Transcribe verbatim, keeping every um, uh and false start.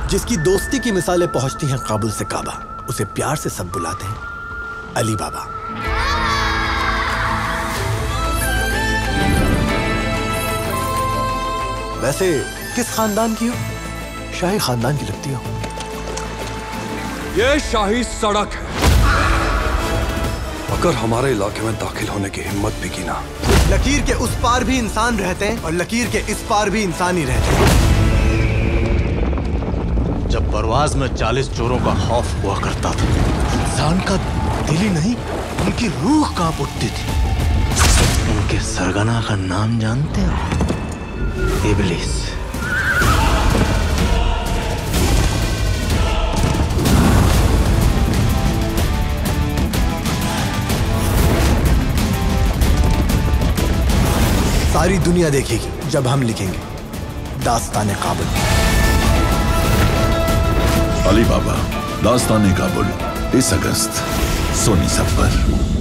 जिसकी दोस्ती की मिसालें पहुंचती हैं काबुल से काबा, उसे प्यार से सब बुलाते हैं अली बाबा। वैसे किस खानदान की हो? शाही खानदान की लगती हो। ये शाही सड़क है। अगर हमारे इलाके में दाखिल होने की हिम्मत भी की ना। लकीर के उस पार भी इंसान रहते हैं और लकीर के इस पार भी इंसान ही रहते हैं। जब परवाज में चालीस चोरों का खौफ हुआ करता था, इंसान का दिल ही नहीं, उनकी रूह कांप उठती थी। उनके सरगना का नाम जानते हो? इब्लिस। सारी दुनिया देखेगी जब हम लिखेंगे दास्तान काबुल। अली बाबा दास्तान काबुल, इस अगस्त सोनी सब पर।